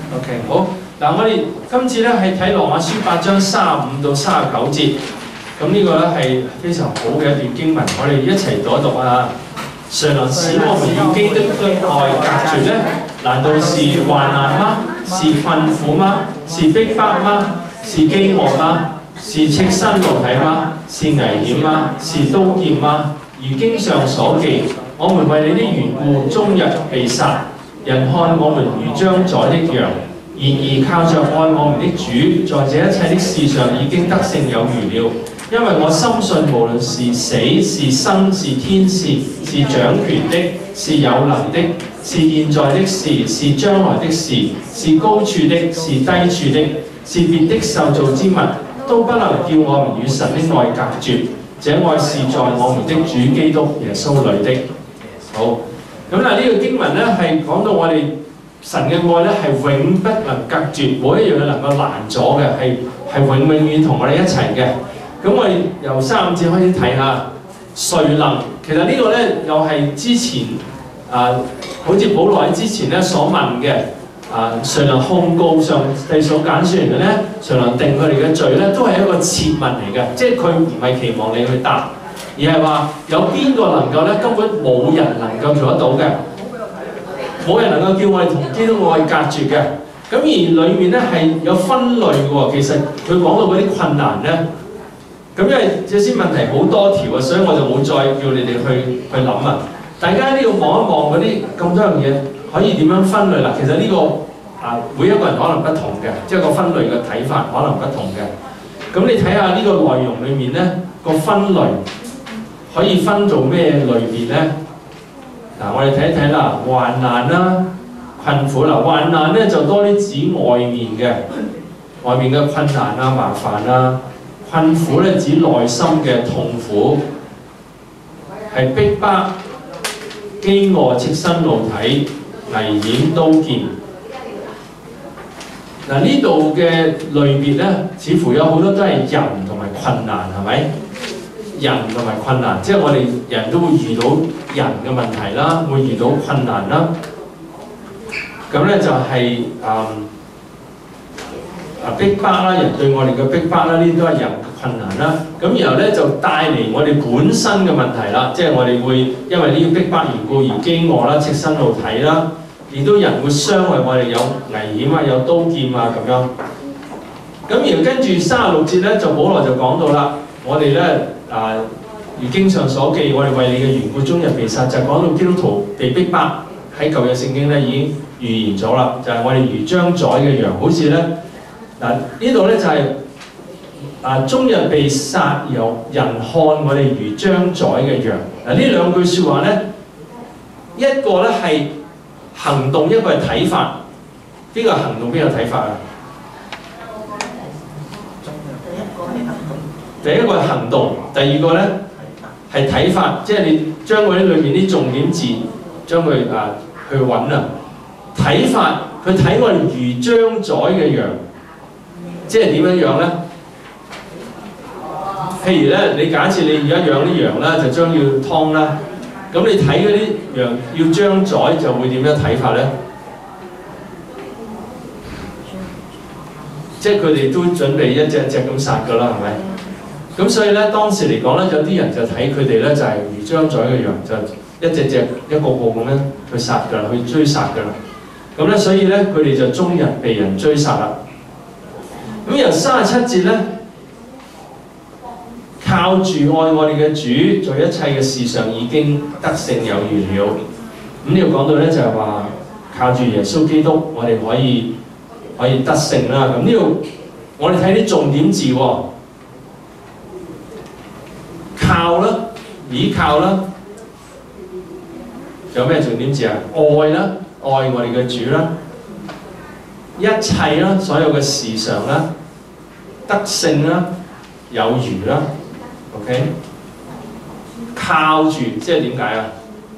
OK， 好。嗱，我哋今次咧係睇羅馬書8章35到39節，咁呢個咧係非常好嘅一段經文，我哋一齊讀一讀啊！誰能使我們與基督的愛隔絕呢？難道是患難嗎？是困苦嗎？是逼迫嗎？是飢餓嗎？是赤身露體嗎？是危險嗎？是刀劍嗎？如經上所記，我們為你的緣故，終日被殺，人看我們如將宰的羊。然而靠着愛我們的主，在這一切的事上已經得勝有餘了。因為我深信，無論是死是生，是天使，是掌權的，是有能的，是現在的事，是將來的事，是高處的，是低處的，是別的受造之物，都不能叫我們與神的愛隔絕。這愛是在我們的主基督耶穌裏的。好，咁嗱呢個經文咧係講到我哋神嘅愛咧係永不能隔絕，冇一樣嘢能夠攔阻嘅，係永遠同我哋一齊嘅。咁我哋由35節開始睇下，誰能？其實呢個咧又係之前好似保羅喺之前咧所問嘅誰能控告上帝所揀選人嘅咧？誰能定佢哋嘅罪咧？都係一個設問嚟嘅，即係佢唔係期望你去答，而係話有邊個能夠咧？根本冇人能夠做得到嘅，冇人能夠叫我哋同基督愛隔絕嘅。咁而裡面咧係有分類嘅喎，其實佢講到嗰啲困難咧。咁因為這些問題好多條啊，所以我就冇再叫你哋去諗啊。大家呢度望一望嗰啲咁多樣嘢，可以點樣分類啦？其實呢個每一個人可能不同嘅，即係個分類嘅睇法可能不同嘅。咁你睇下呢個內容裡面咧個分類可以分做咩類別咧？嗱，我哋睇一睇啦，患難啦、困苦啦。患難咧就多啲指外面嘅困難啊、麻煩啊。困苦咧指內心嘅痛苦，係逼迫、飢餓、赤身露體、危險、刀劍。嗱呢度嘅類別咧，似乎有好多都係人同埋困難，係咪？人同埋困難，即係我哋人都會遇到人嘅問題啦，會遇到困難啦。咁咧就係逼迫啦，人對我哋嘅逼迫啦，呢啲都係人嘅困難啦。咁然後咧就帶嚟我哋本身嘅問題啦，即係我哋會因為呢啲逼迫緣故而飢餓啦、赤身露體啦，亦都人會傷害我哋，有危險啊、有刀劍啊咁樣。咁然後跟住36節咧，就保羅就講到啦，我哋咧如經上所記，我哋為你嘅緣故終日被殺，就講到基督徒被逼迫喺舊約聖經咧已經預言咗啦，就係我哋如將宰嘅羊，好似咧。嗱呢度咧就係終日被殺，有人看我哋如將宰嘅羊。嗱呢兩句説話咧，一個咧係行動，一個係睇法。邊個行動？邊個睇法啊？第一個係行動，第二個咧係睇法，即係你將嗰啲裏面啲重點字將佢去揾啊。睇法，佢睇我哋如將宰嘅羊。即係點樣樣咧？譬如咧，你假設你而家養啲羊啦，就將要劏啦。咁你睇嗰啲羊要將宰，就會點樣睇法咧？即係佢哋都準備一隻隻咁殺㗎啦，係咪？咁所以咧，當時嚟講咧，有啲人就睇佢哋咧就係如將宰嘅羊，就一隻隻一個個咁樣去殺㗎啦，去追殺㗎啦。咁咧，所以咧佢哋就終日被人追殺啦。咁由37節咧，靠住愛我哋嘅主，在一切嘅事上已經得勝有餘了。咁呢度講到咧就係話，靠住耶穌基督，我哋可以得勝啦。咁呢度我哋睇啲重點字喎，靠啦，倚靠啦，有咩重點字啊？愛啦，愛我哋嘅主啦。一切啦，所有嘅事上啦，得勝啦，有餘啦 ，OK？ 靠住，即係點解啊？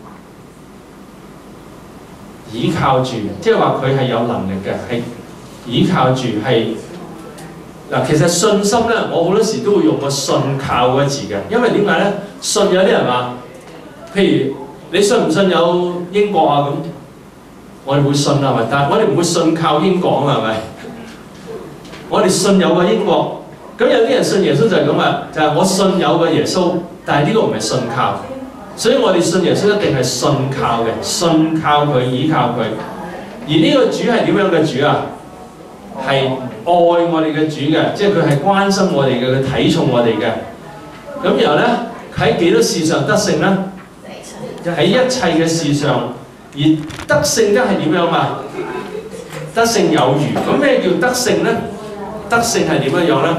倚靠住，即係話佢係有能力嘅，係倚靠住係嗱。其實信心咧，我好多時都會用個信靠嗰個字嘅，因為點解咧？信有啲人話，譬如你信唔信有英國啊咁？ 我哋會信係咪？但係我哋唔會信靠英國啊，係咪？我哋信有個英國，咁有啲人信耶穌就係咁啊，就係我信有個耶穌，但係呢個唔係信靠，所以我哋信耶穌一定係信靠嘅，信靠佢，依靠佢。而呢個主係點樣嘅主啊？係愛我哋嘅主嘅，即係佢係關心我哋嘅，佢睇重我哋嘅。咁然後咧喺幾多事上得勝咧？喺一切嘅事上，而得勝得係點樣啊？得勝有餘。咁咩叫得勝咧？得勝係點樣樣咧？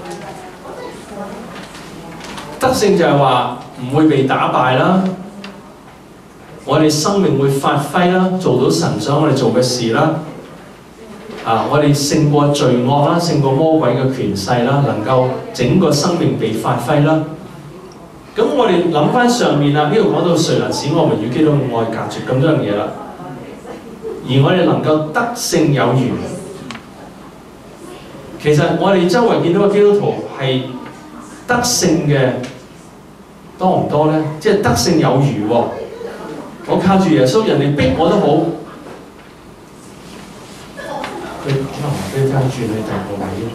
得勝就係話唔會被打敗啦，我哋生命會發揮啦，做到神想我哋做嘅事啦。我哋勝過罪惡啦，勝過魔鬼嘅權勢啦，能夠整個生命被發揮啦。咁我哋諗翻上面啦，呢度講到誰能使我們與基督嘅愛隔絕咁多樣嘢啦，而我哋能夠得勝有餘。其實我哋周圍見到嘅基督徒係得勝嘅多唔多咧？即係得勝有餘喎。我靠住耶穌，人哋逼我都好。佢可能飛翻轉去第二個位。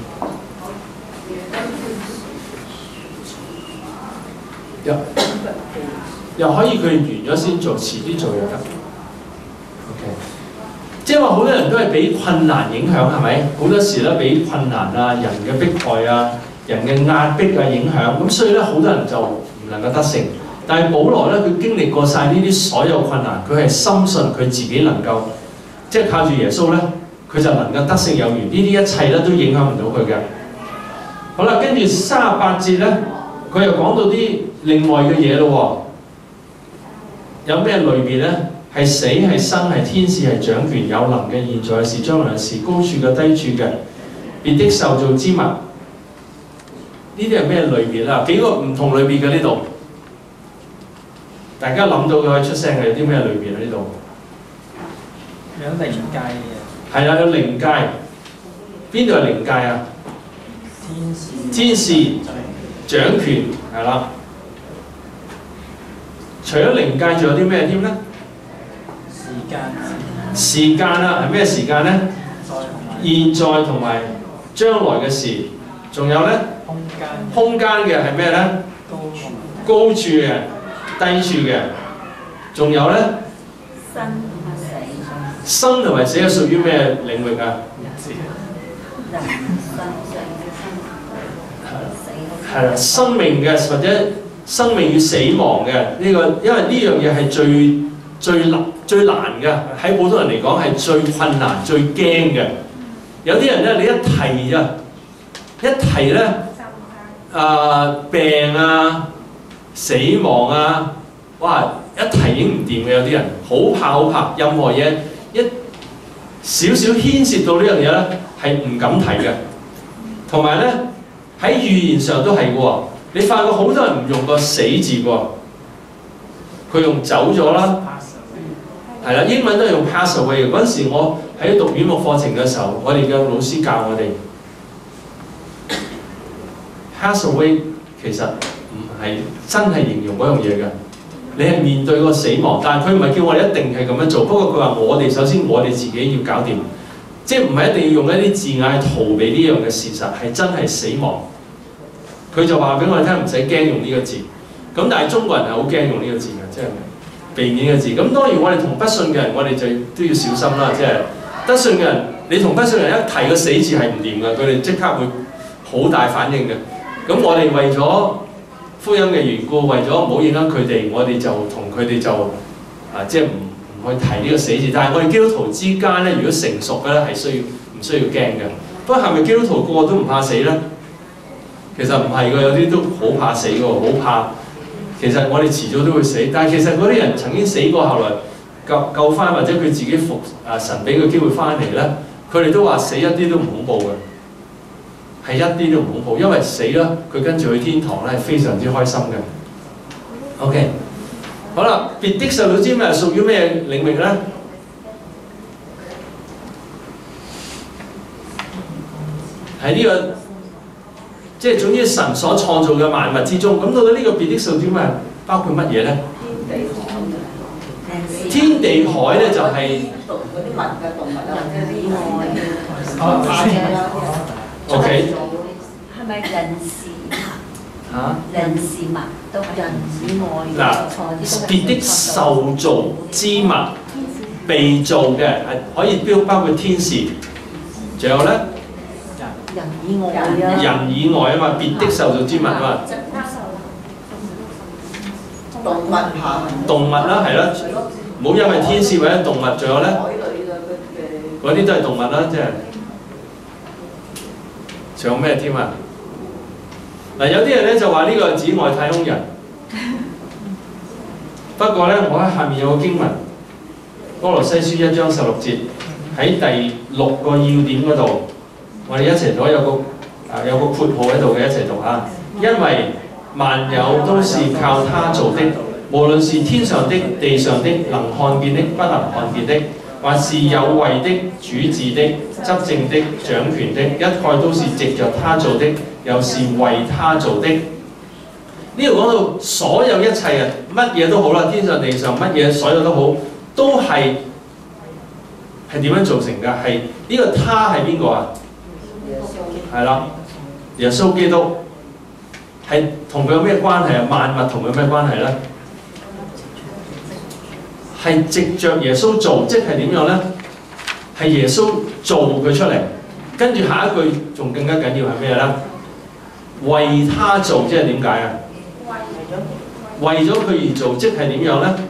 又可以佢完咗先做，遲啲做又得。OK， 即係話好多人都係俾困難影響，係咪？好多時咧俾困難啊、人嘅迫害啊、人嘅壓迫啊影響，咁所以咧好多人就唔能夠得勝。但係保羅咧，佢經歷過晒呢啲所有困難，佢係深信佢自己能夠，即係靠住耶穌咧，佢就能夠得勝有餘。呢啲一切咧都影響唔到佢嘅。好啦，跟住38節咧，佢又講到啲另外嘅嘢咯喎。有咩類別咧？係死係生係天使係掌權有能嘅現在是將來是高處嘅低處嘅別的受造之物，呢啲係咩類別啊？幾個唔同類別嘅呢度，大家諗到嘅可以出聲嘅，有啲咩類別喺呢度？ 有靈界嘅。 係啦，有靈界。邊度係靈界啊？天使掌權係啦。除咗靈界，仲有啲咩添咧？時間啦，係咩時間咧？現在同埋將來嘅事，仲有咧？空間嘅係咩咧？高處嘅、低處嘅，仲有咧？生同埋死係屬於咩領域啊？係啦，生命嘅或者生命與死亡嘅呢個，因為呢樣嘢係最難嘅，喺普通人嚟講係最困難、最驚嘅。有啲人咧，你一提咧，病啊、死亡啊，哇！一提已經唔掂嘅，有啲人好怕，任何嘢一少少牽涉到呢樣嘢咧，係唔敢提嘅。同埋咧，喺語言上都係嘅喎。你發覺好多人唔用個死字喎，佢用走咗啦，係啦，英文都係用 pass away 嘅。嗰陣時我喺讀語目課程嘅時候，我哋嘅老師教我哋 pass away 其實唔係真係形容嗰樣嘢嘅，你係面對個死亡，但係佢唔係叫我哋一定係咁樣做。不過佢話我哋首先我哋自己要搞掂，即係唔係一定要用一啲字眼去逃避呢樣嘅事實，係真係死亡。佢就話俾我哋聽，唔使驚用呢個字。咁但係中國人係好驚用呢個字嘅，即係避免呢個字。咁當然我哋同不信嘅人，我哋就都要小心啦。即係得信嘅人，你同不信嘅人一提個死字係唔掂嘅，佢哋即刻會好大反應嘅。咁我哋為咗福音嘅緣故，為咗唔好影響佢哋，我哋就同佢哋就即係唔去提呢個死字。但係我哋基督徒之間咧，如果成熟嘅咧，係唔需要驚嘅。不過係咪基督徒個個都唔怕死咧？其實唔係嘅，有啲都好怕死嘅，好怕。其實我哋遲早都會死，但係其實嗰啲人曾經死過，後來救翻或者佢自己神俾個機會翻嚟咧，佢哋都話死一啲都唔恐怖嘅，係一啲都唔恐怖，因為死啦，佢跟住去天堂咧係非常之開心嘅。OK， 好啦，別的受造之物係屬於咩領域咧？喺呢個。即係總之神所創造嘅萬物之中，咁到底呢個別的受造之物包括乜嘢咧？天天地海咧就係、 嗰啲文嘅動物啊，或者啲 OK 係咪人事物？ 嚇人事物都係人以外嗱，別的受造之物被造嘅係可以包括天使，仲有咧人以外啊， 人以外啊嘛，別的受造之物啊嘛， 動物嚇， 動物啦係啦，唔好因為天使或者動物，仲有咧海裏嘅嗰啲都係動物啦，即係仲有咩添啊？嗱，有啲人咧就話呢個係指外太空人，不過咧我喺下面有個經文，歌羅西書1章16節喺第6個要點嗰度，我哋一齊讀，有個括號喺度嘅，一齊讀啊！因為萬有都是靠他做的，無論是天上的、地上的，能看見的、不能看見的，或是有位的、主治的、執政的、掌權的，一概都是藉着他做的，又是為他做的。呢度講到所有一切啊，乜嘢都好啦，天上地上乜嘢所有都好，都係點樣造成㗎？係呢個他係邊個啊？係啦，耶穌基督係同佢有咩關係啊？萬物同佢有咩關係咧？係藉着耶穌做，即係點樣咧？係耶穌做佢出嚟，跟住下一句仲更加緊要係咩咧？為他做，即係點解啊？為咗佢而做，即係點樣咧？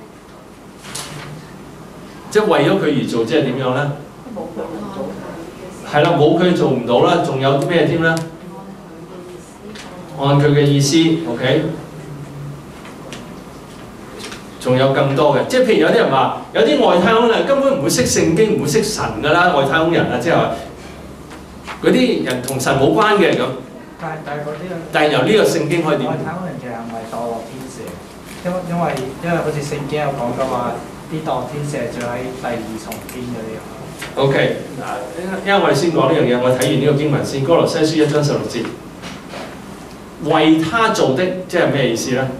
即係為咗佢而做，即係點樣咧？係啦，冇佢做唔到啦，仲有咩添咧？按佢嘅意思 ，OK。仲有更多嘅，即係譬如有啲人話，有啲外太空人根本唔會識聖經，唔會識神㗎啦，外太空人啊，即係話嗰啲人同神冇關嘅咁。但係由呢個聖經可以點？ 外太空人其實唔係墮落天使，因為好似聖經有講嘅話，啲墮落天使係住喺第二重天嗰啲。 OK，嗱，因為我哋先講呢樣嘢，我睇完呢個經文先，歌羅西書1章16節，為他做的，即係咩意思咧？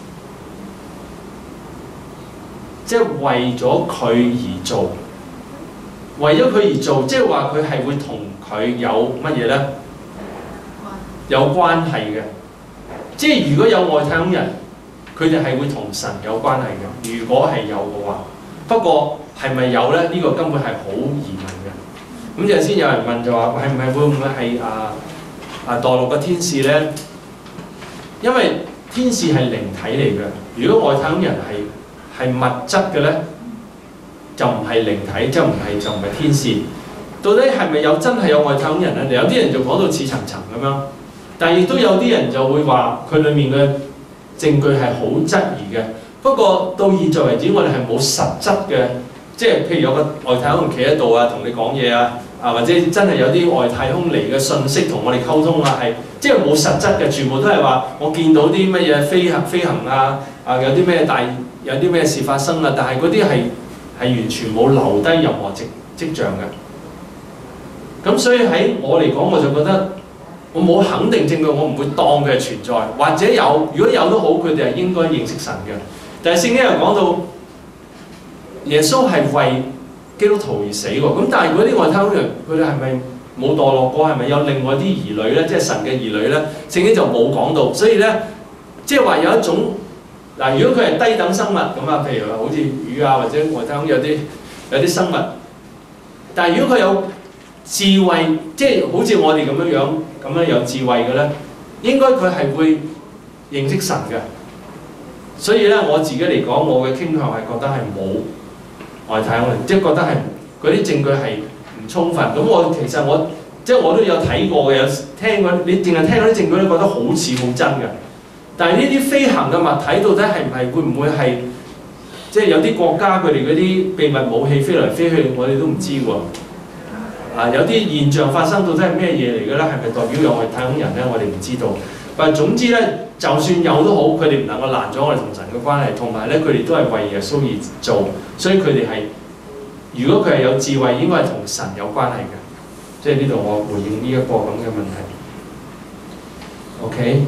即係為咗佢而做，為咗佢而做，即係話佢係會同佢有乜嘢咧？有關係嘅。即係如果有外太空人，佢哋係會同神有關係嘅。如果係有嘅話，不過係咪有咧？呢個根本係好疑問嘅。咁就先有人問就話係唔係會唔會係墮落嘅天使咧？因為天使係靈體嚟嘅。如果外太空人係物質嘅咧，就唔係靈體，就唔係天使。到底係咪真係有外太空人咧？有啲人就講到似層層咁樣，但係亦都有啲人就會話佢裡面嘅證據係好質疑嘅。不過到現在為止，我哋係冇實質嘅，即係譬如有個外太空人企喺度啊，同你講嘢啊，或者真係有啲外太空嚟嘅信息同我哋溝通啊，係即係冇實質嘅，全部都係話我見到啲乜嘢飛行啊，有啲咩事發生啊，但係嗰啲係完全冇留低任何跡象嘅。咁所以喺我嚟講，我就覺得我冇肯定證據，我唔會當佢係存在，或者有，如果有都好，佢哋係應該認識神嘅。但係聖經又講到耶穌係為基督徒而死喎，咁但係嗰啲外太空人，佢哋係咪冇墮落過？係咪有另外啲兒女咧？即係神嘅兒女咧？聖經就冇講到，所以咧，即係話有一種嗱，如果佢係低等生物咁啊，譬如話好似魚啊，或者外太空有啲生物，但係如果佢有智慧，即係好似我哋咁樣有智慧嘅咧，應該佢係會認識神嘅。所以咧，我自己嚟講，我嘅傾向係覺得係冇外太空人，即係覺得係嗰啲證據係唔充分。咁其實我都有睇過嘅，有聽過，你淨係聽嗰啲證據，你覺得好似好真嘅。但係呢啲飛行嘅物體到底係唔係會唔會係即係有啲國家佢哋嗰啲秘密武器飛來飛去，我哋都唔知喎。有啲現象發生到底係咩嘢嚟嘅咧？係咪代表有外太空人咧？我哋唔知道。但係總之咧，就算有都好，佢哋唔能夠攔咗我哋同神嘅關係，同埋咧佢哋都係為耶穌而做，所以佢哋係如果佢係有智慧，應該係同神有關係嘅。即係呢度我回應呢一個咁嘅問題。OK，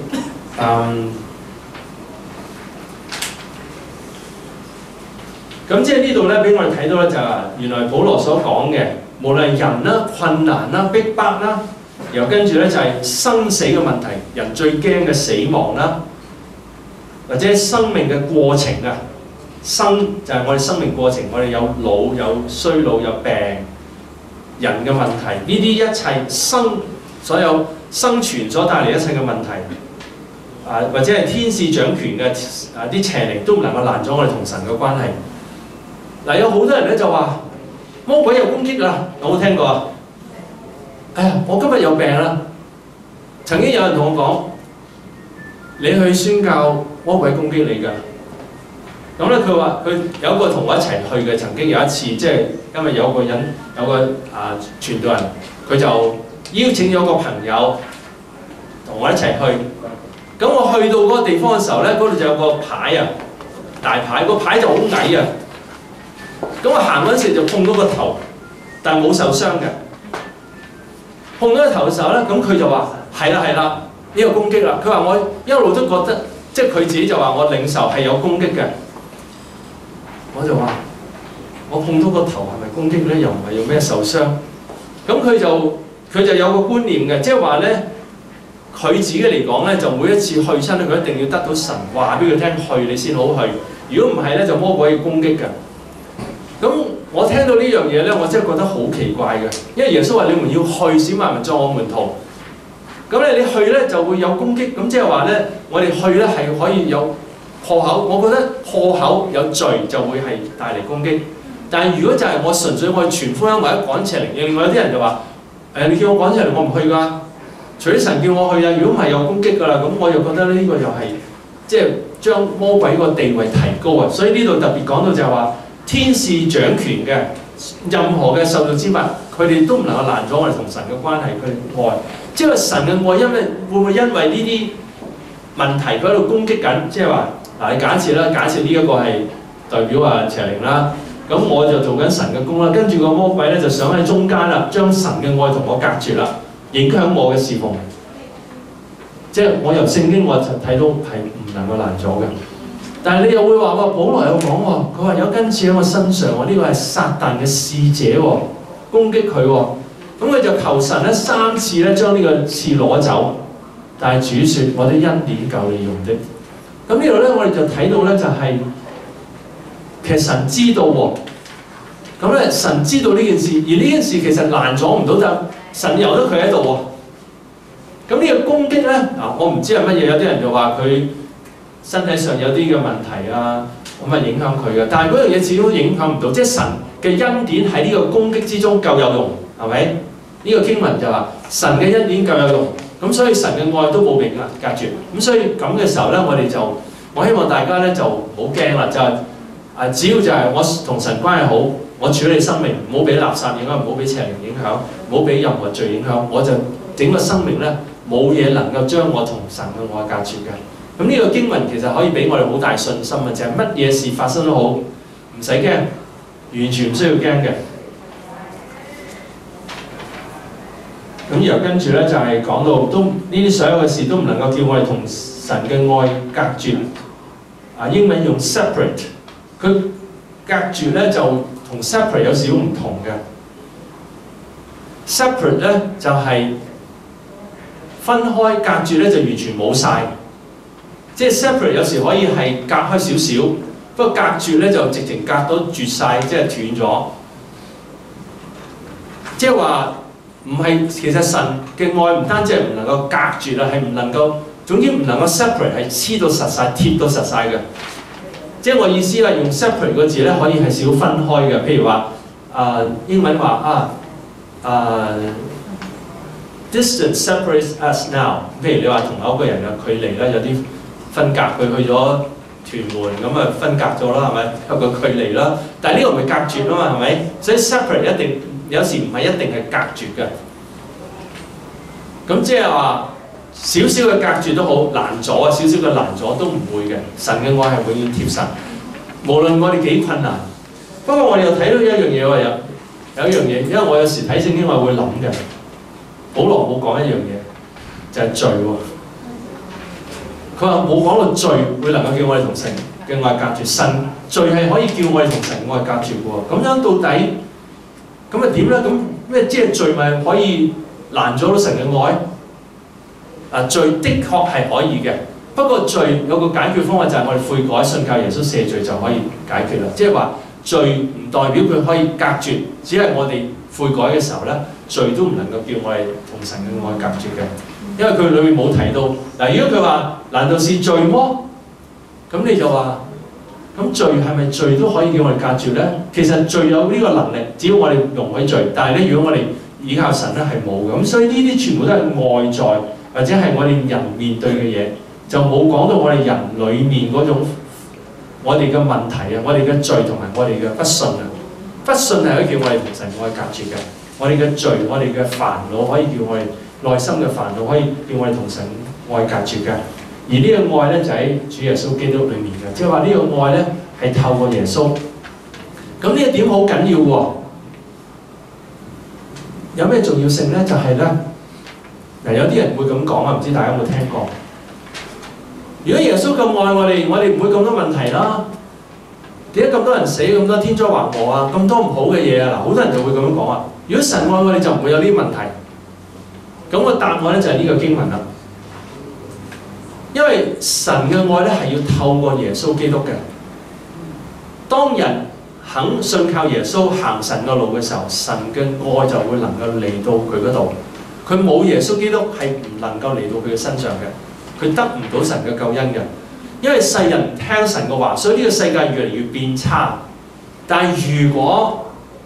咁即係呢度咧，俾我哋睇到咧就係原來保羅所講嘅，無論係人啦、困難啦、逼迫啦，然後跟住咧就係生死嘅問題，人最驚嘅死亡啦，或者生命嘅過程啊，生就係我哋生命過程，我哋有老、有衰老、有病，人嘅問題，呢啲一切所有生存所帶嚟一切嘅問題。或者係天使掌權嘅啲邪靈都唔能夠攔咗我哋同神嘅關係。嗱，有好多人咧就話魔鬼有攻擊啦，有冇聽過啊？哎呀，我今日有病啦！曾經有人同我講：你去宣教，魔鬼攻擊你㗎。咁咧，佢話佢有一個同我一齊去嘅，曾經有一次，即係因為有個傳道人，佢就邀請咗個朋友同我一齊去。咁我去到嗰個地方嘅時候咧，嗰度就有個牌啊，大牌，個牌就好矮啊。咁我行嗰陣時就碰到個頭，但係冇受傷嘅。碰到個頭嘅時候咧，咁佢就話：係啦，呢個攻擊啦。佢話我一路都覺得，即係佢自己就話我領受係有攻擊嘅。我就話：我碰到個頭係咪攻擊咧？又唔係有咩受傷。咁佢就有個觀念嘅，即係話咧。佢自己嚟講咧，就每一次去親咧，佢一定要得到神話俾佢聽，去你先好去。如果唔係咧，就魔鬼要攻擊㗎。咁我聽到呢樣嘢咧，我真係覺得好奇怪嘅，因為耶穌話：你們要去，使萬民作我門徒。咁咧，你去咧就會有攻擊。咁即係話咧，我哋去咧係可以有破口。我覺得破口有罪就會係帶嚟攻擊。但係如果就係我純粹我去傳福音或者趕邪靈，另外有啲人就話：你叫我趕邪靈，我唔去㗎。除非神叫我去啊，如果唔係有攻擊㗎啦，咁我又覺得呢個又係即係將魔鬼個地位提高啊！所以呢度特別講到就係話，天使掌權嘅任何嘅受造之物，佢哋都唔能夠攔阻我哋同神嘅關係，佢哋愛，即係神嘅愛，因為會唔會因為呢啲問題佢喺度攻擊緊？即係話嗱，你假設啦，假設呢一個係代表邪靈啦，咁我就做緊神嘅工啦，跟住個魔鬼咧就想喺中間啦，將神嘅愛同我隔絕啦。影響我嘅侍奉，即係我由聖經我就睇到係唔能夠攔阻嘅。但係你又會話保羅有講喎，佢話有根刺喺我身上喎，呢個係撒但嘅使者喎，攻擊佢喎。咁佢就求神咧3次咧將呢個刺攞走，但係主説：我的恩典夠你用的。咁呢度咧我哋就睇到咧就係、其實神知道喎，咁咧神知道呢件事，而呢件事其實攔阻唔到就。神由得佢喺度喎，咁呢個攻擊咧我唔知係乜嘢，有啲人就話佢身體上有啲嘅問題啊，咁啊影響佢嘅，但係嗰樣嘢始終影響唔到，即係神嘅恩典喺呢個攻擊之中夠有用，係咪？呢個經文就話神嘅恩典夠有用，咁所以神嘅愛都冇被隔絕，咁所以咁嘅時候咧，我希望大家咧就唔好驚啦，就係只要就係我同神關係好。我處理生命，唔好俾垃圾影響，唔好俾邪靈影響，唔好俾任何罪影響，我就整個生命咧冇嘢能夠將我同神嘅愛隔絕嘅。咁呢個經文其實可以俾我哋好大信心嘅，就係乜嘢事發生都好，唔使驚，完全唔需要驚嘅。咁然後跟住咧就係講到都呢啲所有嘅事都唔能夠叫我哋同神嘅愛隔絕。英文用 separate， 佢隔絕咧就同 separate 有少少唔同嘅。separate 咧就係分開，隔絕咧就完全冇晒。即係 separate 有時可以係隔開少少，不過隔絕咧就直情隔到絕晒，即係斷咗。即係話唔係，其實神嘅愛唔單止係唔能夠隔絕啊，係唔能夠，總之唔能夠 separate 係黐到實晒、貼到實晒嘅。即係我意思啦，用 separate 個字咧可以係少分開嘅。譬如話英文話distance separates us now。譬如你話同某個人嘅距離咧有啲分隔，佢去咗屯門咁啊分隔咗啦，係咪有個距離啦？但係呢個唔係隔絕啊嘛，係咪？所以 separate 一定有時唔係一定係隔絕嘅。咁即係話少少嘅隔絕都好，攔阻啊，少少嘅攔阻都唔會嘅。神嘅愛係永遠貼實，無論我哋幾困難。不過我哋又睇到一樣嘢喎，有一樣嘢，因為我有時睇聖經我會諗嘅。保羅冇講一樣嘢，就係罪喎。佢話冇講到罪會能夠叫我哋同神嘅愛隔絕。神罪係可以叫我哋同神愛隔絕嘅喎。咁樣到底咁啊點咧？咁咩即係罪咪可以攔阻到神嘅愛？罪的確係可以嘅，不過罪有個解決方法就係我哋悔改、信靠耶穌赦罪就可以解決啦。即係話罪唔代表佢可以隔絕，只係我哋悔改嘅時候咧，罪都唔能夠叫我哋同神嘅愛隔絕嘅，因為佢裏面冇提到嗱。如果佢話難道是罪麼？咁你就話咁罪係咪罪都可以叫我哋隔絕咧？其實罪有呢個能力，只要我哋容許罪，但係咧如果我哋倚靠神咧係冇嘅。咁所以呢啲全部都係外在或者係我哋人面對嘅嘢，就冇講到我哋人裏面嗰種我哋嘅問題啊，我哋嘅罪同埋我哋嘅不信啊。不信係可以叫我哋同神愛隔絕嘅，我哋嘅罪、我哋嘅煩惱可以叫我哋內心嘅煩惱可以叫我哋同神愛隔絕嘅。而呢個愛咧就喺主耶穌基督裏面嘅，即係話呢個愛咧係透過耶穌。咁呢一點好緊要喎。有咩重要性咧？就係咧嗱，有啲人會咁講啊，唔知大家有冇聽過？如果耶穌咁愛我哋，我哋唔會咁多問題啦。點解咁多人死、咁多天災橫禍啊、咁多唔好嘅嘢啊？嗱，好多人就會咁樣講啊。如果神愛我哋，就唔會有呢啲問題。咁個答案咧就係呢個經文啦。因為神嘅愛咧係要透過耶穌基督嘅。當人肯信靠耶穌行神嘅路嘅時候，神嘅愛就會能夠嚟到佢嗰度。佢冇耶穌基督係唔能夠嚟到佢嘅身上嘅，佢得唔到神嘅救恩嘅。因為世人唔聽神嘅話，所以呢個世界越嚟越變差。但係如果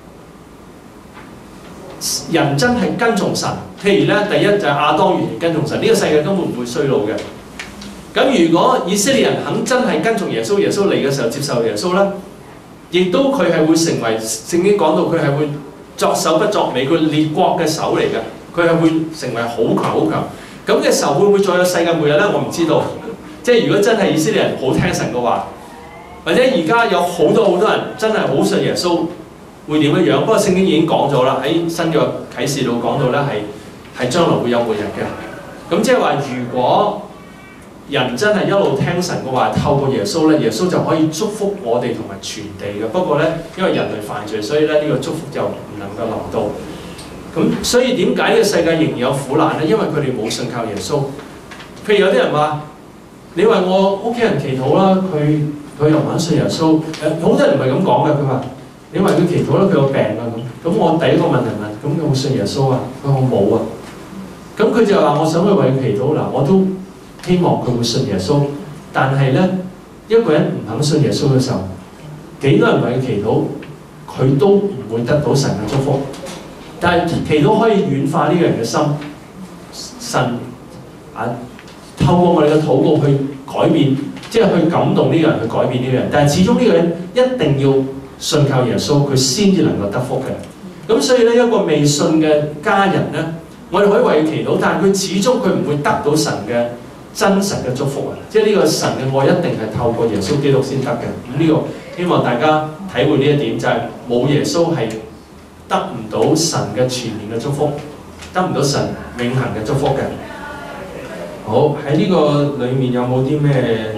人真係跟從神，譬如咧，第一就係亞當完全跟從神，呢個世界根本唔會衰老嘅。咁如果以色列人肯真係跟從耶穌，耶穌嚟嘅時候接受耶穌咧，亦都佢係會成為聖經講到佢係會作首不作尾，佢列國嘅首嚟嘅，佢係會成為好強好強。咁嘅時候會唔會再有世界末日咧？我唔知道。即係如果真係以色列人好聽神嘅話，或者而家有好多人真係好信耶穌，會點樣樣？不過聖經已經講咗啦，喺新約啟示錄講到咧係將來會有末日嘅。咁即係話，如果人真係一路聽神嘅話，透過耶穌咧，耶穌就可以祝福我哋同埋全地嘅。不過咧，因為人類犯罪，所以咧呢個祝福就唔能夠臨到。咁所以點解呢個世界仍然有苦難咧？因為佢哋冇信靠耶穌。譬如有啲人話：你為我屋企人祈禱啦，佢又唔肯信耶穌。好多人唔係咁講嘅，佢話：你為佢祈禱啦，佢有病啊咁。咁我第一個問題問：咁有冇信耶穌啊？佢話我冇啊。咁佢就話：我想去為佢祈禱嗱，我都希望佢會信耶穌。但係咧，一個人唔肯信耶穌嘅時候，幾多人為佢祈禱，佢都唔會得到神嘅祝福。但係祈禱可以軟化呢個人嘅心，神透過我哋嘅禱告去改變，即係去感動呢個人，去改變呢個人。但係始終呢個人一定要信靠耶穌，佢先至能夠得福嘅。咁所以咧，一個未信嘅家人咧，我哋可以為佢祈禱，但係佢始終佢唔會得到神嘅真實嘅祝福啊！即係呢個神嘅愛一定係透過耶穌基督先得嘅。咁呢個希望大家體會呢一點，就係冇耶穌係得唔到神嘅全面嘅祝福，得唔到神永恆嘅祝福嘅。好，喺呢個裡面有冇啲咩？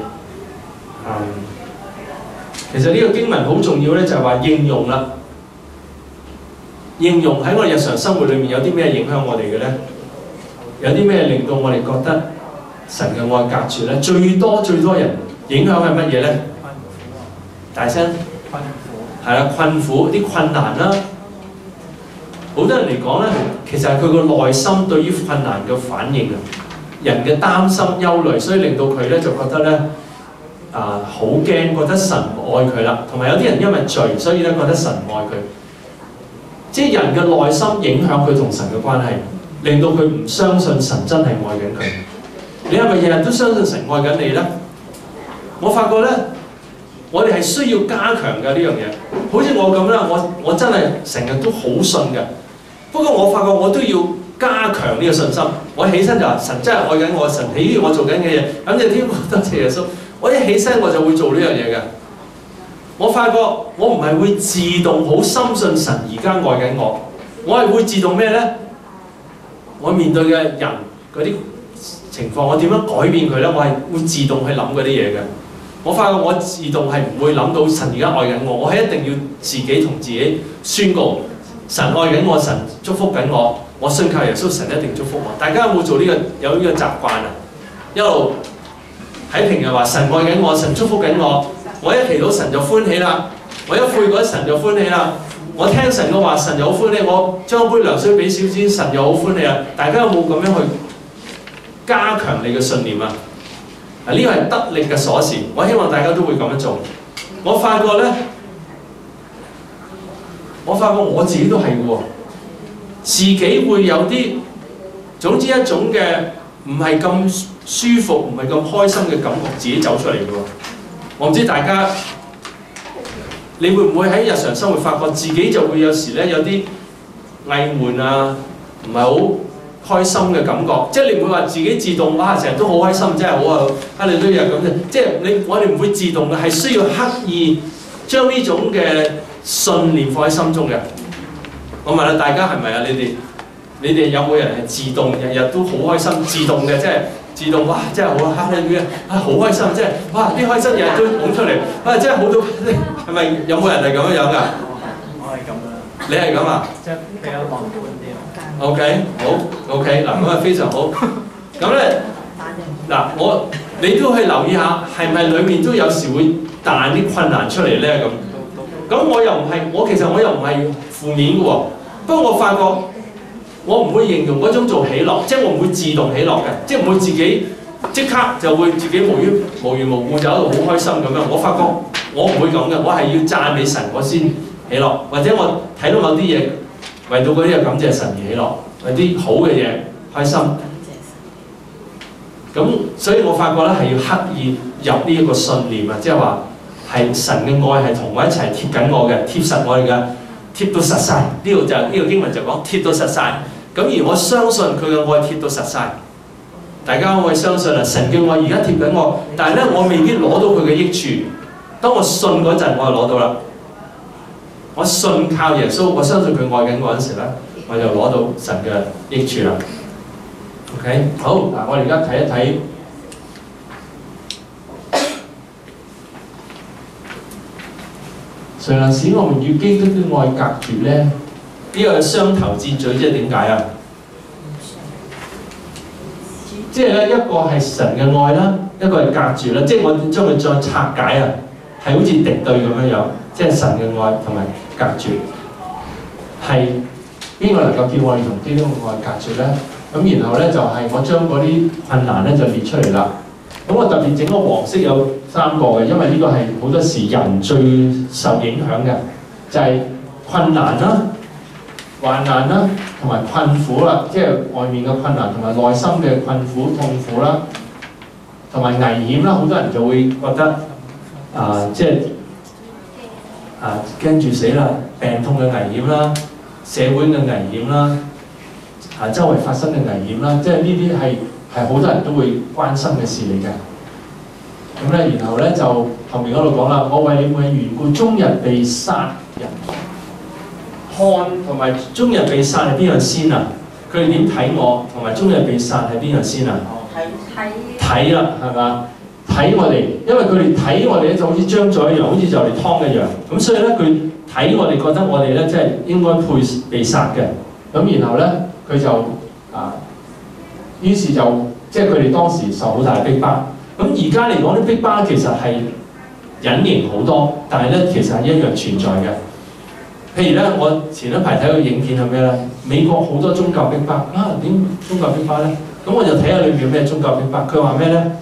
其實呢個經文好重要咧，就係話應用啦。應用喺我哋日常生活裏面有啲咩影響我哋嘅咧？有啲咩令到我哋覺得神嘅愛隔絕咧？最多人影響係乜嘢咧？大聲！困苦。係啦，困苦啲困難啦。好多人嚟講咧，其實係佢個內心對於困難嘅反應啊，人嘅擔心憂慮，所以令到佢咧就覺得咧好驚，覺得神唔愛佢啦。同埋有啲人因為罪，所以咧覺得神唔愛佢。即係人嘅內心影響佢同神嘅關係，令到佢唔相信神真係愛緊佢。你係咪日日都相信神愛緊你咧？我發覺咧，我哋係需要加強嘅呢樣嘢。好似我咁啦，我真係成日都好信嘅。不過我發覺我都要加強呢個信心。我起身就話神真係愛緊我，神喜悅我做緊嘅嘢。感謝天父，多謝耶穌。我一起身我就會做呢樣嘢嘅。我發覺我唔係會自動好深信神而家愛緊我，我係會自動咩咧？我面對嘅人嗰啲情況，我點樣改變佢咧？我係會自動去諗嗰啲嘢嘅。 我發覺我自動係唔會諗到神而家愛緊我，我係一定要自己同自己宣告神愛緊我，神祝福緊我，我信靠耶穌，神一定祝福我。大家有冇做呢個有呢個習慣啊？一路喺平日話神愛緊我，神祝福緊我，我一祈禱神就歡喜啦，我一悔改神就歡喜啦。我聽神嘅話，神就好歡喜；我將杯涼水俾小子，神就好歡喜啊！大家有冇咁樣去加強你嘅信念啊？呢個係得力嘅鎖匙，我希望大家都會咁樣做。我發覺我自己都係嘅喎，自己會有啲總之一種嘅唔係咁舒服、唔係咁開心嘅感覺，自己走出嚟嘅喎。我唔知大家。你會唔會喺日常生活發覺自己就會有時咧有啲翳悶啊，唔係好開心嘅感覺？即係你唔會話自己自動哇，成日都好開心，真係好啊！你都有咁嘅，即係我哋唔會自動嘅，係需要刻意將呢種嘅信念放喺心中嘅。我問下大家係咪啊？你哋有冇人係自動日日都好開心，自動嘅即係？自動哇，真係好啊！好開心，真係哇！啲開心日日都捧出嚟，哇！真係好到係咪？有冇人係咁樣㗎？ 我係咁樣。 你係咁啊？ 即係比較樂觀啲。 OK， 好 OK 嗱，咁啊非常好。咁咧嗱，你都去留意下，係咪裡面都有時會彈啲困難出嚟咧？咁我又唔係，其實我又唔係負面嘅喎。不過我發覺。我唔會形容嗰種做喜樂，即係我唔會自動喜樂嘅，即係唔會自己即刻就會自己無緣無故就喺度好開心咁樣。我發覺我唔會咁嘅，我係要讚美神我先喜樂，或者我睇到某啲嘢，為到嗰啲嘅感謝神而喜樂，為啲好嘅嘢開心。咁所以我發覺咧係要刻意入呢一個信念啊，即係話係神嘅愛係同我一齊貼緊我嘅，貼實我哋嘅。貼到實晒，呢度就呢個經文就講貼到實晒。咁而我相信佢嘅愛貼到實晒。大家可唔可以相信啊？神嘅愛而家貼緊我，但係咧我未必攞到佢嘅益處。當我信嗰陣，我就攞到啦。我信靠耶穌，我相信佢愛緊我嗰陣時咧，我就攞到神嘅益處啦。OK， 好嗱，我哋而家睇一睇。誰能使我們與基督的愛隔絕呢？呢個雙頭箭嘴即係點解啊？即係咧一個係神嘅愛啦，一個係隔絕啦。即係我將佢再拆解啊，係好似敵對咁樣樣，即係神嘅愛同埋隔絕。係邊個能夠叫我哋同基督嘅愛隔絕呢？咁然後咧就係我將嗰啲困難咧就列出嚟啦。咁我特別整個黃色有3個嘅，因為呢個係好多時人最受影響嘅，就係困難啦、患難啦，同埋困苦啦，即係外面嘅困難同埋內心嘅困苦、痛苦啦，同埋危險啦。好多人就會覺得即係驚住死啦、病痛嘅危險啦、社會嘅危險啦、周圍發生嘅危險啦，即係呢啲係好多人都會關心嘅事嚟嘅。咁咧，然後咧就後面嗰度講啦，我為你們嘅緣故，終日被殺人。看同埋終日被殺係邊樣先啊？佢哋點睇我同埋終日被殺係邊樣先啊？睇啦，係嘛？睇我哋，因為佢哋睇我哋咧就好似將咗一樣，好似就嚟劏一樣。咁所以咧，佢睇我哋覺得我哋咧即係應該配被殺嘅。咁然後咧，佢就於是就即係佢哋當時受好大嘅逼迫。咁而家嚟講啲逼迫其實係隱形好多，但係咧其實係一樣存在嘅。譬如咧，我前一排睇個影片係咩咧？美國好多宗教逼迫啊，點宗教逼迫咧？咁我就睇下裏面有咩宗教逼迫。佢話咩咧？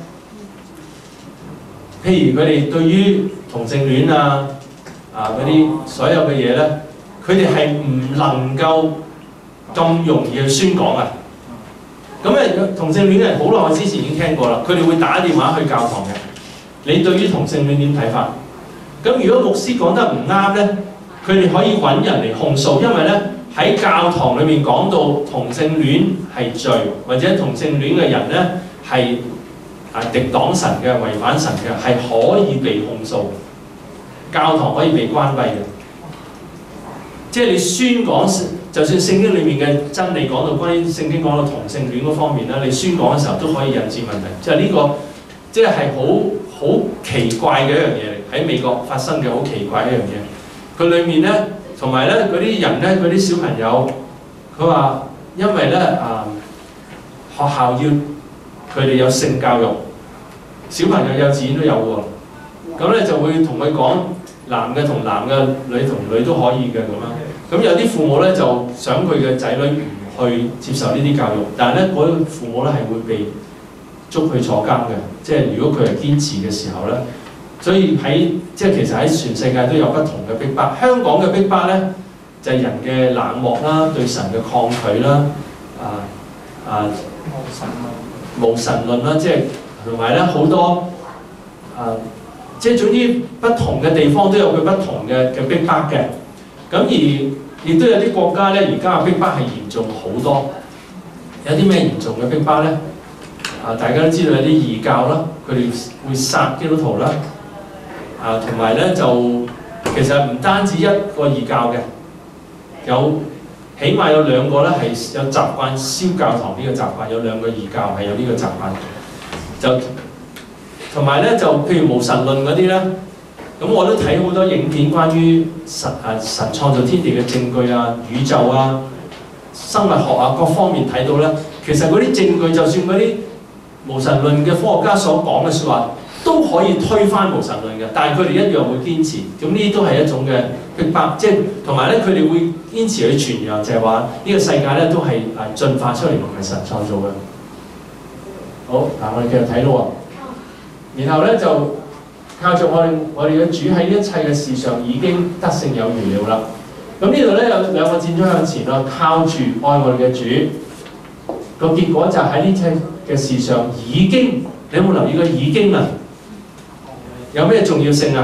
譬如佢哋對於同性戀嗰啲所有嘅嘢咧，佢哋係唔能夠咁容易去宣講啊！咁咧同性戀嘅人好耐，我之前已經聽過啦。佢哋會打電話去教堂嘅。你對於同性戀點睇法？咁如果牧師講得唔啱咧，佢哋可以揾人嚟控訴，因為咧喺教堂裏面講到同性戀係罪，或者同性戀嘅人咧係敵擋神嘅、違反神嘅，係可以被控訴，教堂可以被關閉嘅。即係你宣講，就算聖經裏面嘅真理講到關於聖經講到同性戀嗰方面咧，你宣講嘅時候都可以引致問題。即係呢個即係好奇怪嘅一樣嘢嚟，喺美國發生嘅好奇怪一樣嘢。佢裡面咧，同埋咧嗰啲人咧，嗰啲小朋友，佢話因為咧學校要佢哋有性教育，小朋友幼稚園都有喎。咁咧就會同佢講男嘅同男嘅，女同女都可以嘅咁樣。咁有啲父母咧就想佢嘅仔女唔去接受呢啲教育，但係咧嗰啲父母咧係會被捉去坐監嘅，即係如果佢係堅持嘅時候咧，所以即係其實喺全世界都有不同嘅逼迫。香港嘅逼迫咧就係人嘅冷漠啦，對神嘅抗拒啦，無神論啦，即係同埋咧好多即係總之不同嘅地方都有佢不同嘅逼迫嘅。咁而亦都有啲國家咧，而家嘅逼迫係嚴重好多。有啲咩嚴重嘅逼迫咧？大家都知道有啲異教啦，佢哋會殺基督徒啦。同埋咧就其實唔單止一個異教嘅，起碼有兩個咧係有習慣燒教堂呢個習慣，有兩個異教係有呢個習慣。就同埋咧就譬如無神論嗰啲咧，咁我都睇好多影片關於神創造天地嘅證據啊、宇宙啊、生物學啊各方面睇到咧，其實嗰啲證據就算嗰啲無神論嘅科學家所講嘅説話，都可以推翻無神論嘅，但係佢哋一樣會堅持。咁呢啲都係一種嘅逼迫，即係同埋咧佢哋會堅持去傳揚，就係話呢個世界咧都係進化出嚟，唔係神創造嘅。好，我哋繼續睇咯喎。然後咧就靠著我哋嘅主喺一切嘅事上已經得勝有餘了啦。咁呢度咧有兩個箭咗向前啦，靠住愛我哋嘅主，個結果就喺呢切嘅事上已經，你有冇留意個已經啊？有咩重要性啊？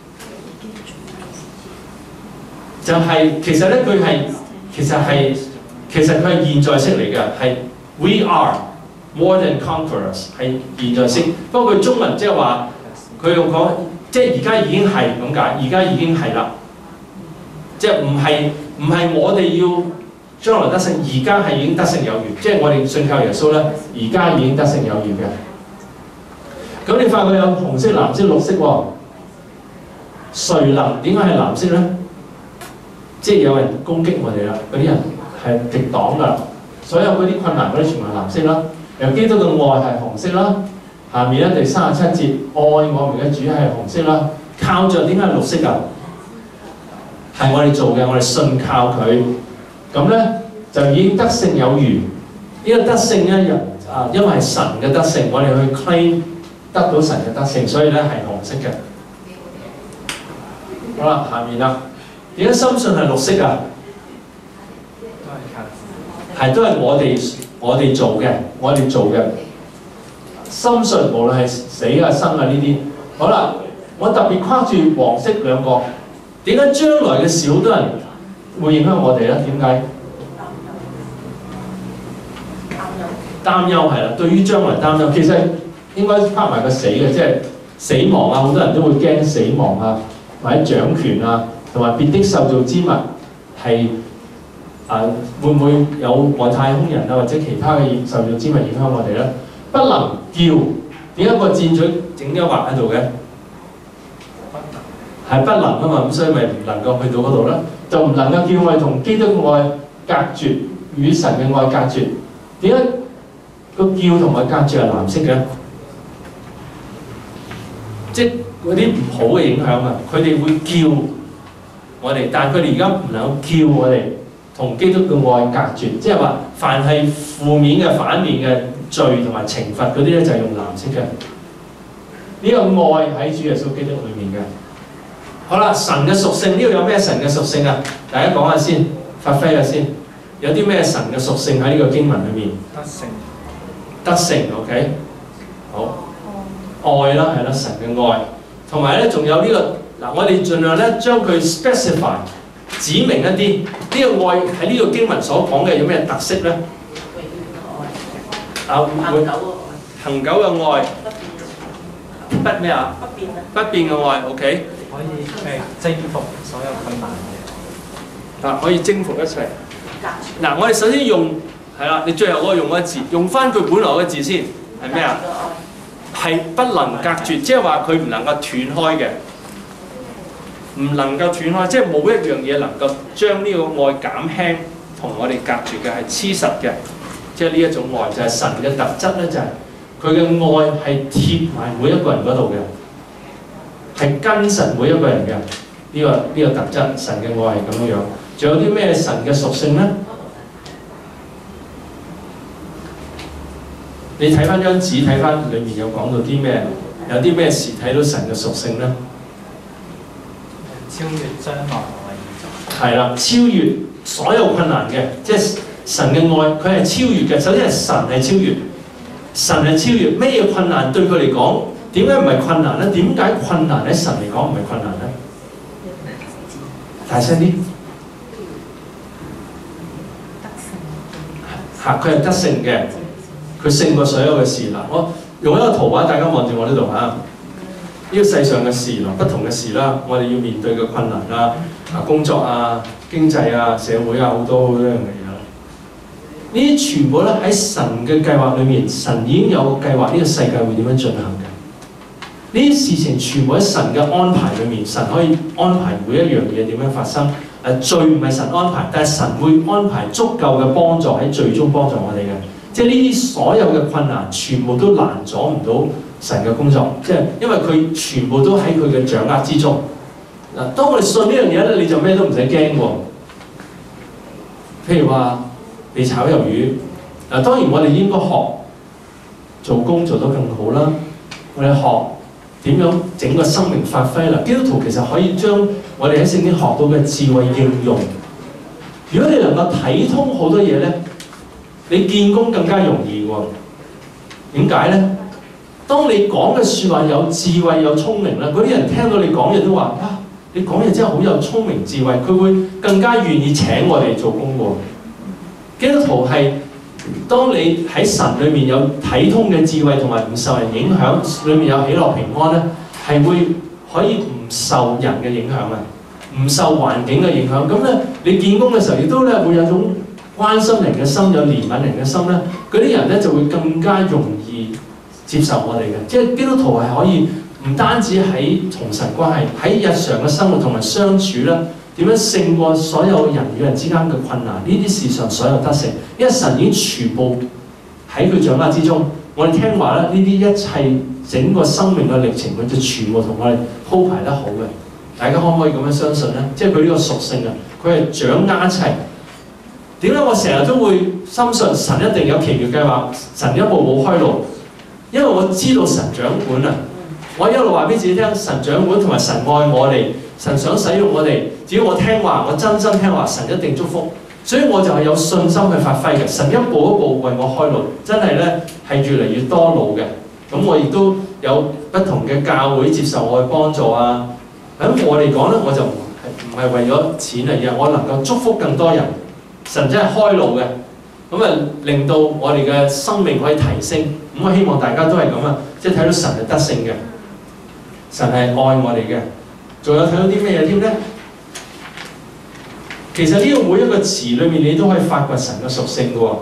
就係、其實咧佢係其實佢係現在式嚟嘅，係 We are more than conquerors 係現在式。不過佢中文即係話佢用講，即係而家已經係咁解，而家已經係啦，即係唔係我哋要將來得勝，而家係已經得勝有餘，即係我哋信靠耶穌咧，而家已經得勝有餘嘅。咁你發覺有紅色、藍色、綠色喎，誰能點解係藍色咧？即係有人攻擊我哋啦，嗰啲人係敵擋㗎，所有嗰啲困難嗰啲全部係藍色啦。由基督嘅愛係紅色啦，下面咧第37節愛我們嘅主係紅色啦，靠著點解係綠色㗎？係我哋做嘅，我哋信靠佢，咁咧就已經得勝有餘。呢個得勝咧因為係神嘅得勝，我哋去 claim 得到神嘅得勝，所以咧係紅色嘅。好啦，下面啦，點解深信係綠色啊？都係我哋做嘅，深信無論係死啊生啊呢啲。好啦，我特別框住黃色兩個，點解將來嘅事好多人會影響我哋咧？點解？擔憂係啦，對於將來擔憂，其實應該框埋個死嘅，即係死亡啊！好多人都會驚死亡啊，或者掌權啊，同埋別的受造之物係會唔會有外太空人啊，或者其他嘅受造之物影響我哋咧？不能叫，點解個箭嘴整咗畫喺度嘅？係不能啊嘛，咁所以咪唔能夠去到嗰度啦，就唔能夠叫我哋同基督嘅愛隔絕，與神嘅愛隔絕。點解個叫同埋隔絕係藍色嘅？即係嗰啲唔好嘅影響啊！佢哋會叫我哋，但係佢哋而家唔能夠叫我哋同基督嘅愛隔絕，即係話凡係負面嘅、反面嘅罪同埋懲罰嗰啲咧，就係用藍色嘅。呢個愛喺主耶穌基督裏面嘅。好啦，神嘅屬性，呢度有咩神嘅屬性啊？大家講下先，發揮下先。有啲咩神嘅屬性喺呢個經文裏面？得勝 ，OK， 好，愛啦，係啦，神嘅愛，同埋咧仲有呢個嗱，我哋盡量咧將佢 specify 指明一啲，呢個愛喺呢個經文所講嘅有咩特色咧？恒久嘅愛，不咩啊？不變嘅愛 ，OK。 可以征服所有困難嘅。 可以征服一切。嗱，我哋首先用係啦，你最後嗰個用嗰個字，用翻佢本來嗰個字先，係咩啊？ 係不能隔絕，即係話佢唔能夠斷開嘅，唔能夠斷開，即係冇一樣嘢能夠將呢個愛減輕同我哋隔絕嘅，係黐實嘅。即係呢一種愛就係神嘅特質咧，就係佢嘅愛係貼埋每一個人嗰度嘅，係跟實每一個人嘅呢個特質。神嘅愛係咁樣樣。仲有啲咩神嘅屬性咧？你睇翻張紙，睇翻裏面有講到啲咩？有啲咩事睇到神嘅屬性咧？ 超越將來同埋現在。 係啦，超越所有困難嘅，即係神嘅愛，佢係超越嘅。首先係神係超越，神係超越咩嘢困難對佢嚟講？點解唔係困難咧？點解困難喺神嚟講唔係困難咧？大聲啲！嚇，佢係得勝嘅。佢勝過所有嘅事啦！我用一個圖畫，大家望住我呢度嚇。呢個世上嘅事啦，不同嘅事啦，我哋要面對嘅困難啦，工作啊、經濟啊、社會啊，好多樣嘅嘢啦。呢啲全部咧喺神嘅計劃裏面，神已經有計劃呢個世界會點樣進行嘅。呢啲事情全部喺神嘅安排裏面，神可以安排每一樣嘢點樣發生。罪唔係神安排，但係神會安排足夠嘅幫助喺最終幫助我哋嘅。即係呢啲所有嘅困難，全部都攔阻唔到神嘅工作。即係因為佢全部都喺佢嘅掌握之中。嗱，當我哋信呢樣嘢咧，你就咩都唔使驚喎。譬如話你炒魷魚，嗱，當然我哋應該學做工做得更好啦。我哋學點樣整個生命發揮啦。基督徒其實可以將我哋喺聖經學到嘅智慧應用。如果你能夠睇通好多嘢咧，你見工更加容易喎。點解咧？當你講嘅説話有智慧有聰明啦，嗰啲人聽到你講嘢都話：啊，你講嘢真係好有聰明智慧。佢會更加願意請我哋做工喎。基督徒係當你喺神裏面有睇通嘅智慧同埋唔受人影響，裏面有喜樂平安咧，係會可以唔受人嘅影響嘅，唔受環境嘅影響。咁咧，你見工嘅時候亦都咧會有種關心人嘅心，有憐憫人嘅心咧，嗰啲人咧就會更加容易接受我哋嘅。即係基督徒係可以唔單止喺同神關係，喺日常嘅生活同埋相處咧，點樣勝過所有人與人之間嘅困難？呢啲事上所有得勝，因為神已經全部喺佢掌握之中。我哋聽話咧，呢啲一切整個生命嘅歷程，佢就全部同我哋鋪排得好嘅。大家可唔可以咁樣相信咧？即係佢呢個屬性啊，佢係掌握一切。點解我成日都會深信神一定有奇妙計劃，神一步步開路？因為我知道神掌管啊！我一路話俾自己聽，神掌管同埋神愛我哋，神想使用我哋。只要我聽話，我真心聽話，神一定祝福。所以我就係有信心去發揮嘅。神一步一步為我開路，真係咧係越嚟越多路嘅。咁我亦都有不同嘅教會接受我嘅幫助啊。咁我嚟講咧，我就唔係為咗錢嚟嘅，我能夠祝福更多人。神真係開路嘅，咁啊令到我哋嘅生命可以提升。咁我希望大家都係咁啊，即係睇到神係得勝嘅，神係愛我哋嘅。仲有睇到啲咩嘢添咧？其實呢個每一個詞裏面，你都可以發掘神嘅屬性嘅喎。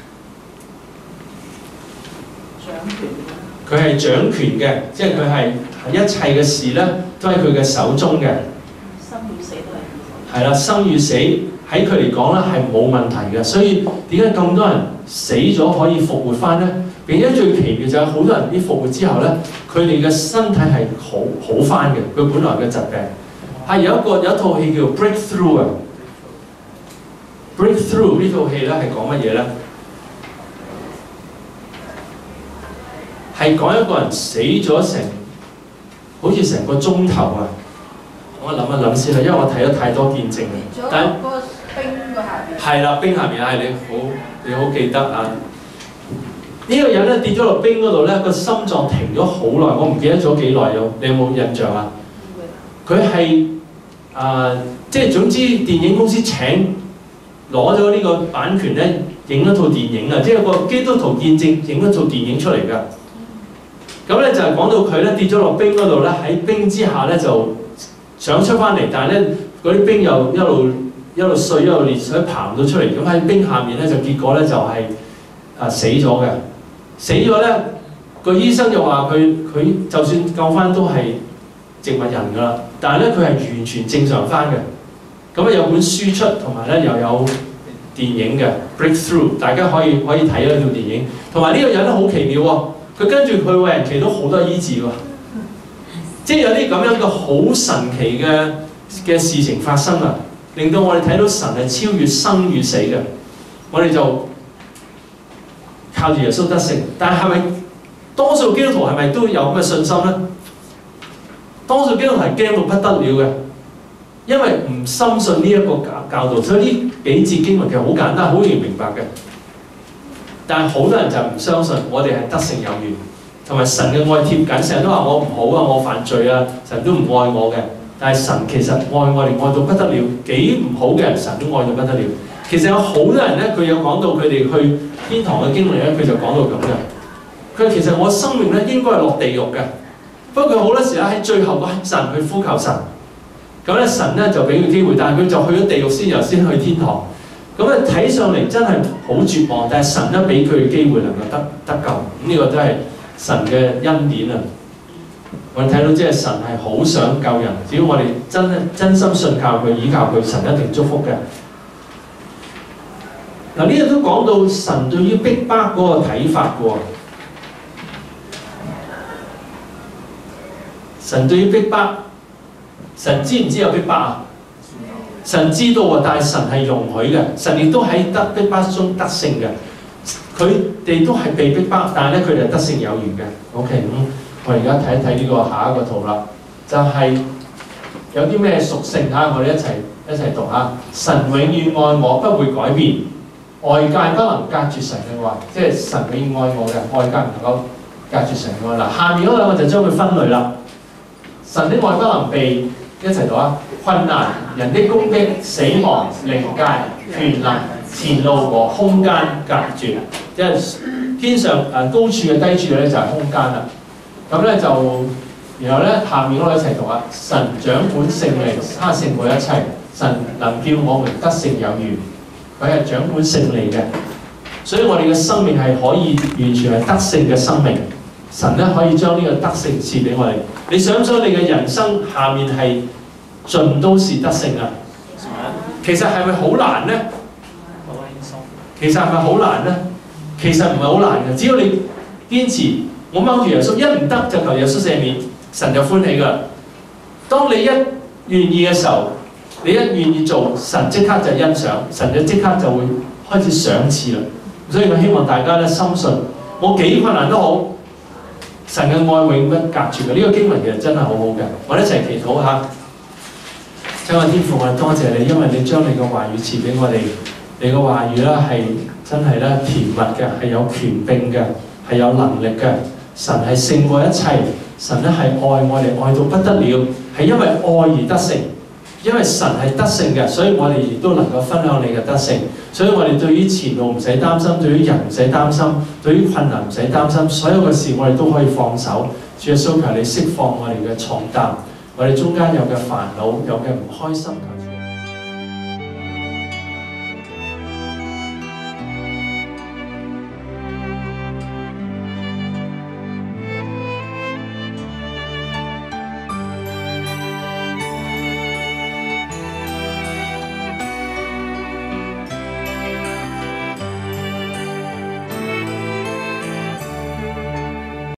佢係掌權嘅，即係佢係一切嘅事咧，都喺佢嘅手中嘅。 生與死都係。 係啦，生與死喺佢嚟講咧係冇問題嘅。所以點解咁多人死咗可以復活翻咧？並且最奇妙就係好多人啲復活之後咧，佢哋嘅身體係好翻嘅。佢本來嘅疾病係有一套戲叫《Breakthrough》啊，《Breakthrough》呢套戲咧係講乜嘢咧？係講一個人死咗好似成個鐘頭啊！我諗一諗先啦，因為我睇咗太多見證啦。但係嗰個冰個下邊。 係啦，冰下面係你好記得啊！呢個人咧跌咗落冰嗰度咧，個心臟停咗好耐，我唔記得咗幾耐有，你有冇印象啊？佢係即係總之電影公司請攞咗呢個版權咧，影一套電影啊！即係個基督徒見證影一套電影出嚟㗎。咁咧就係講到佢咧跌咗落冰嗰度咧，喺冰之下咧就想出翻嚟，但係咧嗰啲冰又一路碎一路裂，所以爬唔到出嚟。咁喺冰下面咧就結果咧就係死咗嘅。死咗咧個醫生就話佢就算救翻都係植物人㗎啦，但係咧佢係完全正常翻嘅。咁有本書出，同埋咧又有電影嘅 Breakthrough， 大家可以睇呢套電影。同埋呢個人咧好奇妙喎，佢跟住佢為人祈禱好多醫治喎，即係有啲咁樣嘅好神奇嘅事情發生啊，令到我哋睇到神係超越生與死嘅。我哋就靠住耶穌得勝，但係咪多數基督徒係咪都有咁嘅信心咧？多數基督徒係驚到不得了嘅。因為唔深信呢一個教導，所以呢幾節經文其實好簡單，好容易明白嘅。但係好多人就唔相信我哋係得勝有餘，同埋神嘅愛貼緊，成日都話我唔好啊，我犯罪啊，神都唔愛我嘅。但係神其實愛我哋愛到不得了，幾唔好嘅人神都愛到不得了。其實有好多人咧，佢有講到佢哋去天堂嘅經歷咧，佢就講到咁嘅。佢其實我生命咧應該係落地獄嘅，不過好多時咧喺最後嗰刻神去呼求神。咁咧神咧就俾佢機會，但係佢就去咗地獄先去天堂。咁咧睇上嚟真係好絕望，但係神咧俾佢機會能夠得救。呢個都係神嘅恩典啊！我哋睇到即係神係好想救人，只要我哋真心信靠佢、倚靠佢，神一定祝福嘅。嗱呢度都講到神對於逼迫嗰個睇法喎。神對於逼迫。神知唔知有逼迫啊？神知道喎，但係神係容許嘅。神亦都喺逼迫中得勝嘅。佢哋都係被逼迫，但係咧佢哋係得勝有餘嘅。OK， 咁我而家睇一睇呢個下一個圖啦，就係有啲咩屬性嚇，我哋一齊讀嚇。神永遠愛我，不會改變，外界不能隔絕神嘅愛，即係神永遠愛我嘅，外界唔能夠隔絕神嘅愛。嗱，下面嗰兩個就將佢分類啦。神的愛不能被一齊讀啊！困難、人的攻擊、死亡、靈界、權能、前路和空間隔絕，即係天上高處嘅低處咧就係空間啦。咁咧就，然後咧下面嗰個一齊讀啊！神掌管勝利，他勝過一切。神能叫我們得勝有餘，佢係掌管勝利嘅。所以我哋嘅生命係可以完全係得勝嘅生命。神咧可以將呢個得勝賜俾我哋。你想唔想你嘅人生下面係盡都是得勝啊？其實係咪好難咧？其實係咪好難咧？其實唔係好難嘅，只要你堅持，我掹住耶穌，一唔得就求耶穌赦免，神就歡喜㗎。當你一願意嘅時候，你一願意做，神即刻就欣賞，神就即刻就會開始賞賜啦。所以我希望大家咧深信，我幾困難都好。神嘅愛永不隔絕嘅，呢個經文其實真係好好嘅，我哋一齊祈禱下。親愛天父，我哋多謝你，因為你將你嘅話語賜俾我哋，你嘅話語咧係真係咧甜蜜嘅，係有權柄嘅，係有能力嘅。神係勝過一切，神咧係愛我哋愛到不得了，係因為愛而得勝。因為神係得勝嘅，所以我哋亦都能夠分享你嘅得勝。所以我哋對於前路唔使擔心，對於人唔使擔心，對於困難唔使擔心，所有嘅事我哋都可以放手。主耶穌，求你釋放我哋嘅重擔，我哋中間有嘅煩惱，有嘅唔開心。